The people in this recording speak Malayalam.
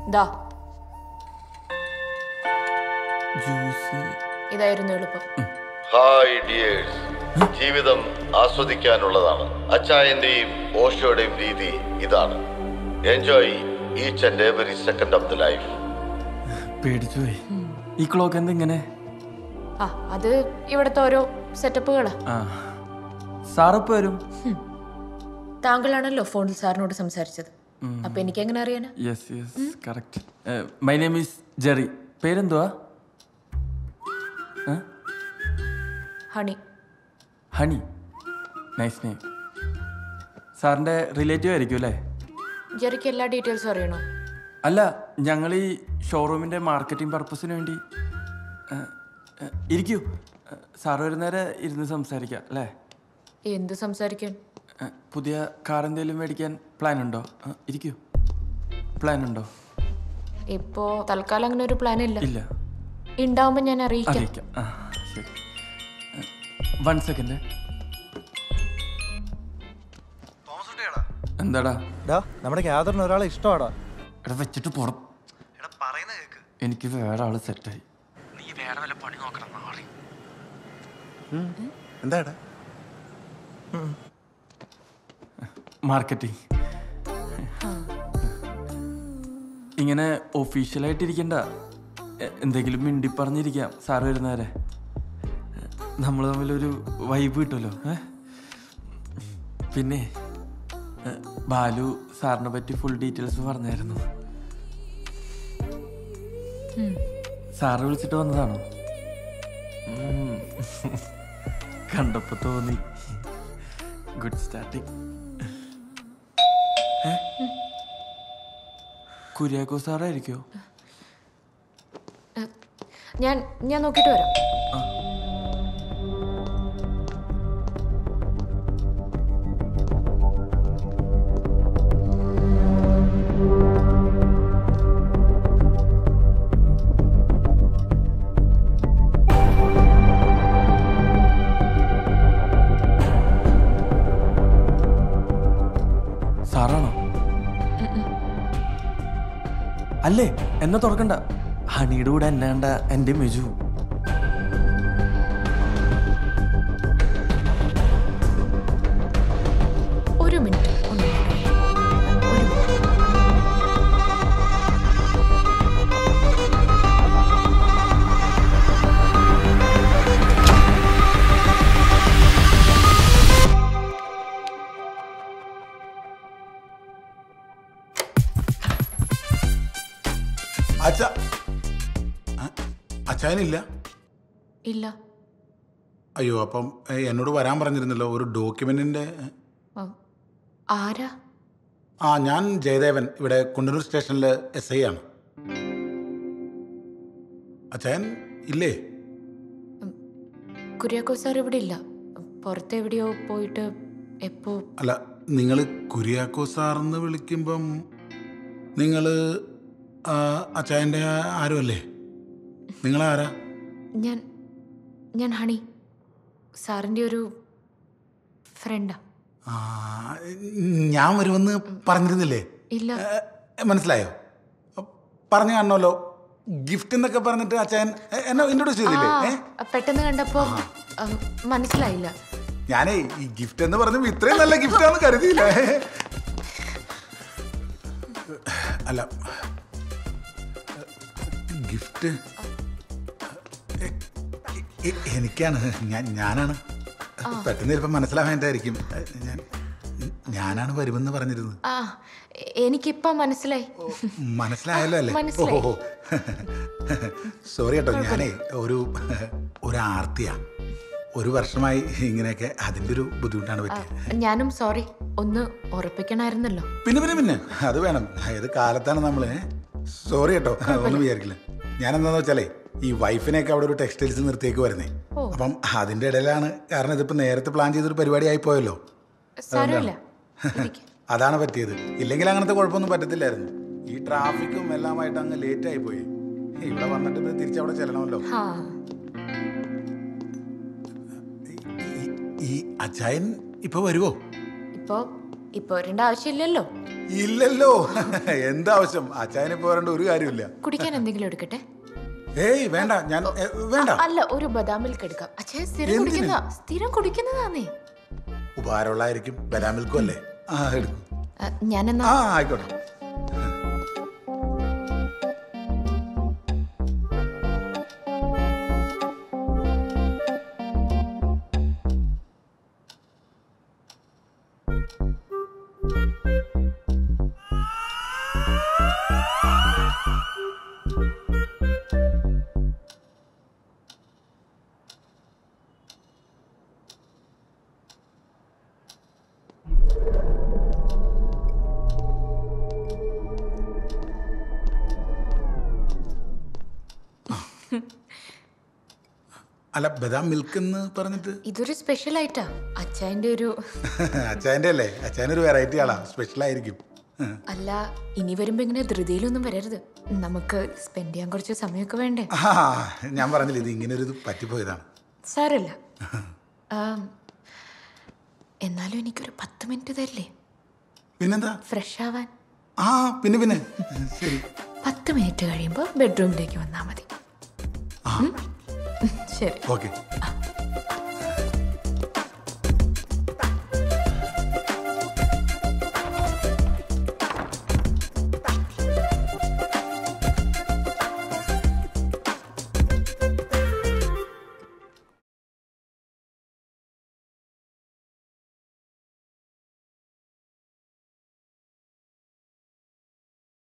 ദാ ജ്യൂസ്. ഇതായിരുന്നു എളുപ്പം. ഹായ് ഡിയേഴ്സ്, ജീവിതം ആസ്വദിക്കാനുള്ളതാണ്. അച്ചായന്റെയും ഓഷോയുടെയും രീതി ഇതാണ്. Enjoy each and every second of the life. പേടിച്ചു പോയി. ഈ ക്ലോക്ക് എന്തിങ്ങനെ? അത് ഇവിടുത്തെ ഓരോ സെറ്റപ്പുകളാ. സാറിപ്പോ വരും? താങ്കളാണല്ലോ ഫോണിൽ സാറിനോട് സംസാരിച്ചത്. അപ്പൊ എനിക്ക് എങ്ങനെ അറിയാനാ? Yes yes correct. My name is Jerry. പേരെന്തുവാ? ഹണി. Honey, nice name. സാറിൻ്റെ റിലേറ്റീവ് ആയിരിക്കും അല്ലേ? ജെറിക്ക് എല്ലാ ഡീറ്റെയിൽസും അറിയണോ? അല്ല, ഞങ്ങൾ ഈ ഷോറൂമിൻ്റെ മാർക്കറ്റിംഗ് പർപ്പസിന് വേണ്ടി. ഇരിക്കൂ, സാറ് ഒരു നേരം ഇരുന്ന് സംസാരിക്കാം അല്ലേ? എന്ത് സംസാരിക്കാൻ? പുതിയ കാർ എന്തെങ്കിലും മേടിക്കാൻ പ്ലാൻ ഉണ്ടോ? ഇരിക്കൂ. പ്ലാൻ ഉണ്ടോ? ഇപ്പോ തൽക്കാലം അങ്ങനെ ഒരു പ്ലാൻ ഇല്ല. ഇല്ല. ഉണ്ടാവുമ്പോ ഞാൻ അറിയിക്കാം. ശരി, 1 സെക്കൻഡ്. എന്താടാ? നമ്മുടെ ഗ്യാദറിന് ഒരാളെ ഇഷ്ടമാടാ. എടാ വെച്ചിട്ട് പോണം. എനിക്ക് വേറെ ആള് സെറ്റായി. നീ വേറെ വല്ല പണി നോക്കണം. മാറി. എന്താടാ? മാർക്കറ്റിംഗ്. ഇങ്ങനെ ഒഫീഷ്യലായിട്ടിരിക്കണ്ട, എന്തെങ്കിലും മിണ്ടി പറഞ്ഞിരിക്കാം സാറ് വരുന്നവരെ. നമ്മൾ തമ്മിലൊരു വൈബ് കിട്ടുമല്ലോ. പിന്നെ ബാലു സാറിനെ പറ്റി ഫുൾ ഡീറ്റെയിൽസ് പറഞ്ഞായിരുന്നു. സാറ് വിളിച്ചിട്ട് വന്നതാണോ? കണ്ടപ്പോ തോന്നി. Good starting. കുര്യാക്കോ സാറായിരിക്കോ? ഞാൻ നോക്കിട്ട് വരാം. സാറാണോ? അല്ലേ, എന്നെ തുറക്കണ്ട. ഹണിയുടെ കൂടെ എന്നെ കണ്ട എൻ്റെ മെജു. ഒരു മിനിറ്റ്. അച്ചായനില്ല? ഇല്ല. അയ്യോ, അപ്പം എന്നോട് വരാൻ പറഞ്ഞിരുന്നല്ലോ ഒരു ഡോക്യുമെന്റിന്റെ. ആരാ? ഞാൻ ജയദേവൻ, ഇവിടെ കുണ്ടന്നൂർ സ്റ്റേഷനിലെ SI ആണ്. അച്ചായൻ ഇല്ലേ? കുര്യാക്കോ സാർ ഇവിടെ ഇല്ല. പുറത്തെവിടെയോ പോയിട്ട്. എപ്പോ? അല്ല, നിങ്ങൾ കുര്യാക്കോ സാറെന്ന് വിളിക്കുമ്പം നിങ്ങൾ അച്ചായൻ്റെ ആരുമല്ലേ? നിങ്ങളാരാ? ഞാൻ ഹണി, സാറിൻ്റെ ഒരു ഫ്രണ്ടാ. ഞാൻ വരുമെന്ന് പറഞ്ഞിരുന്നില്ലേ? ഇല്ല. മനസ്സിലായോ? പറഞ്ഞു കാണണമല്ലോ. ഗിഫ്റ്റ് എന്നൊക്കെ പറഞ്ഞിട്ട് അച്ചായൻ എന്നെ ഇൻട്രൊഡ്യൂസ് ചെയ്തില്ലേ? പെട്ടെന്ന് കണ്ടപ്പോ മനസ്സിലായില്ല. ഞാനേ ഈ ഗിഫ്റ്റ് എന്ന് പറഞ്ഞപ്പോ ഇത്രയും നല്ല ഗിഫ്റ്റാന്ന് കരുതിയില്ല. അല്ല, ഗിഫ്റ്റ് എനിക്കാണ്. ഞാനാണ്. പെട്ടെന്ന് ചിലപ്പോൾ മനസ്സിലാവാനായിട്ടായിരിക്കും. ഞാനാണ് വരുമെന്ന് പറഞ്ഞിരുന്നത്. എനിക്കിപ്പോ മനസ്സിലായി. മനസ്സിലായല്ലോ അല്ലേ? ഓഹോ, സോറി കേട്ടോ. ഞാനേ ഒരു ആർത്തിയാ. 1 വർഷമായി ഇങ്ങനെയൊക്കെ. അതിൻ്റെ ഒരു ബുദ്ധിമുട്ടാണ് പറ്റിയത്. ഞാനും സോറി. ഒന്ന് ഉറപ്പിക്കണമായിരുന്നല്ലോ. പിന്നെ അത് വേണം. ഏത് കാലത്താണ് നമ്മള്. സോറി കേട്ടോ, ഒന്നും വിചാരിക്കില്ല. ഞാനെന്താന്ന് വെച്ചാലേ ഈ വൈഫിനെയൊക്കെ അവിടെ ഒരു ടെക്സ്റ്റൈൽസ് നിർത്തിയേക്ക് വരുന്നേ. അപ്പം അതിൻ്റെ ഇടയിലാണ്. കാരണം ഇതിപ്പോൾ നേരത്തെ പ്ലാൻ ചെയ്തൊരു പരിപാടി ആയിപ്പോയല്ലോ. അതാണ് പറ്റിയത്. ഇല്ലെങ്കിൽ അങ്ങനത്തെ കുഴപ്പമൊന്നും പറ്റത്തില്ലായിരുന്നു. ഈ ട്രാഫിക്കും എല്ലാമായിട്ട് അങ്ങ് ലേറ്റ് ആയി പോയി. ഇവിടെ വന്നിട്ട് തിരിച്ചവിടെ ചെല്ലണമല്ലോ. ഈ അച്ചായൻ ഇപ്പൊ വരുവോ? ഇപ്പൊ വരേണ്ട ആവശ്യമില്ലല്ലോ. ഇല്ലല്ലോ. എന്താവശ്യം? അച്ചായനെ പോരേണ്ട ഒരു കാര്യമില്ല. കുടിക്കാൻ എന്തെങ്കിലും എടുക്കട്ടെ? ഏയ് വേണ്ട, ഞാൻ വേണ്ട. അല്ല, ഒരു ബദാം മിൽക്ക് എടുക്കാം. അച്ഛൻ സ്ഥിരം കുടിക്കുന്നതാന്നേ. ഉപകാരമുള്ളായിരിക്കും. ബദാം മിൽക്കും അല്ലേ? എടുക്കും. ഞാനെന്നാ ആയിക്കോട്ടെ. അല്ല, ബദാം മിൽക്ക് എന്ന് പറഞ്ഞിട്ട് ഇതൊരു സ്പെഷ്യൽ ആയിട്ടാ. അച്ചായന്റെ ഒരു അച്ചായന്റെ അല്ലേ? അച്ചായനൊരു വെറൈറ്റി ആളാ, സ്പെഷ്യൽ ആയിരിക്കും. അല്ല, ഇനി വരുമ്പോ ഇങ്ങനെ ധൃതിയിലൊന്നും വരരുത്. നമുക്ക് സ്പെൻഡ് ചെയ്യാൻ കുറച്ച് സമയമൊക്കെ വേണ്ടേ? ഞാൻ പറഞ്ഞില്ല, ഇത് ഇങ്ങനെ ഒരു പറ്റിപ്പോയതാണ്. സാരല്ല. എന്നാലും എനിക്കൊരു 10 മിനിറ്റ് തരില്ലേ? പിന്നെന്താ? ഫ്രഷ് ആവാൻ. പിന്നെ ശരി. 10 മിനിറ്റ് കഴിയുമ്പോ ബെഡ്റൂമിലേക്ക് വന്നാ മതി. ശരി. ഓക്കെ.